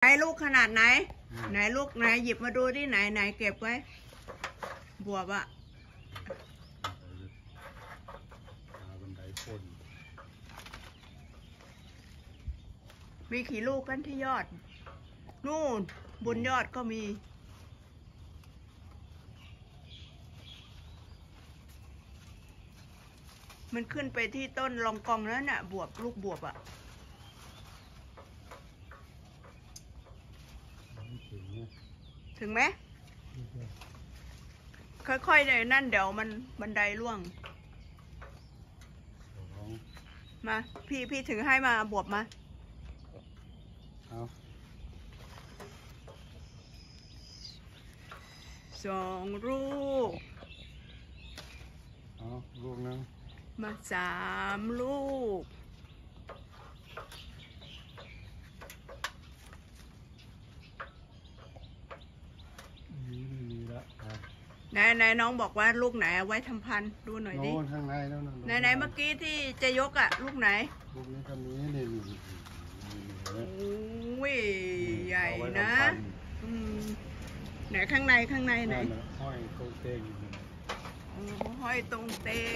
ลูกขนาดไหนไหนลูกไหนหยิบมาดูที่ไหนเก็บไว้บวบอะบันไดพ่นมีกี่ลูกกันที่ยอดนู่นบนยอดก็มีมันขึ้นไปที่ต้นลองกองแล้วน่ะบวบลูกบวบอะถึงไหมค่อยๆเลยนั่นเดี๋ยวมันบันไดร่วงมาพี่ถึงให้มาบวบมา2 ลูกลูกนึงมา3 ลูกไหนน้องบอกว่าลูกไหนเอาไว้ทำพันธุ์ดูหน่อยดิข้างในไหนเมื่อกี้ที่จะยกอะลูกไหนลูกนี้ก็มีนี่โอ้ยใหญ่นะไหนข้างในไหนห้อยตรงเตงห้อยตรงเตง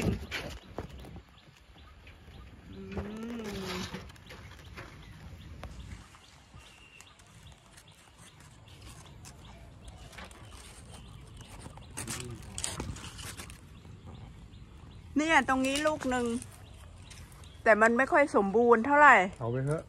เนี่ยตรงนี้ลูกหนึ่งแต่มันไม่ค่อยสมบูรณ์เท่าไหร่เอาไปเถอะ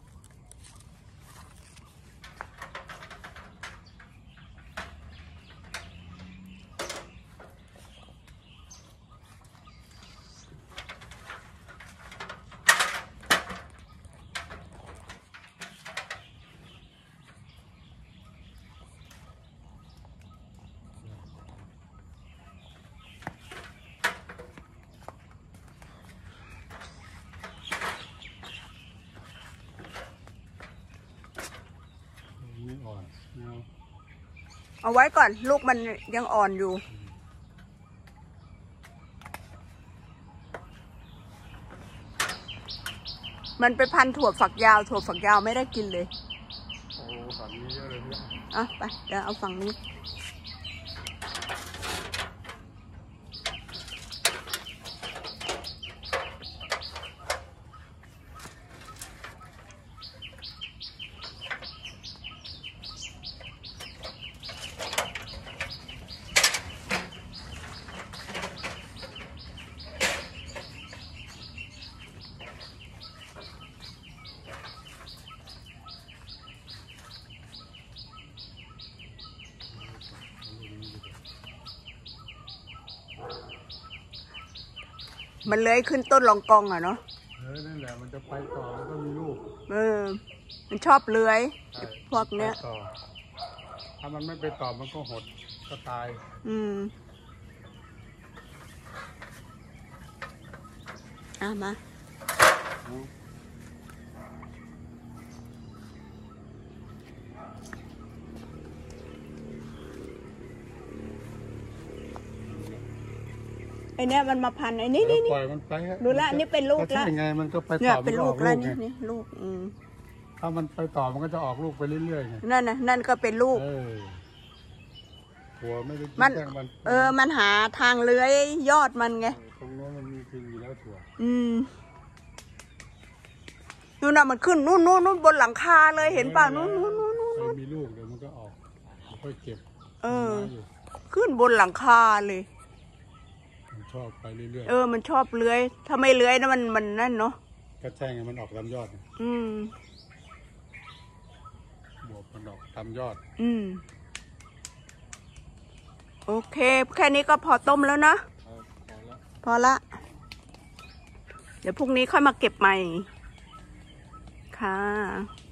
เอาไว้ก่อนลูกมันยังอ่อนอยู่มันไปพันถั่วฝักยาวไม่ได้กินเลยโอ้ฝั่งนี้เยอะเลยเนี่ยอ่ะไปเดี๋ยวเอาฝั่งนี้มันเลื้อยขึ้นต้นลองกองอ่ะเนาะนั่นแหละมันจะไปต่อแล้วก็มีลูกมันชอบเลื้อยพวกเนี้ยถ้ามันไม่ไปต่อมันก็หดก็ตายมาไอเนี้ยมันมาพันไอ้นี่ปล่อยมันไปดูละนี่เป็นลูกละยังไงมันก็ไปต่อเป็นลูกแล้วนี่ลูกถ้ามันไปต่อมันก็จะออกลูกไปเรื่อยๆไงนั่นก็เป็นลูกถั่วไม่ได้มันมันหาทางเลื้อยยอดมันไงตรงนู้นมันมีจริงอยู่แล้วถั่วนู่นน่ะมันขึ้นนู่นบนหลังคาเลยเห็นป่ะนู่นมีลูกเดี๋ยวมันก็ออกค่อยเก็บขึ้นบนหลังคาเลยชอบไปเรื่อยมันชอบเลื้อยถ้าไม่เลื้อยนะมันนั่นเนาะก็ใช่ไงมันออกตามยอดบวบมันออกตามยอดโอเคแค่นี้ก็พอต้มแล้วนะพอละเดี๋ยวพรุ่งนี้ค่อยมาเก็บใหม่ค่ะ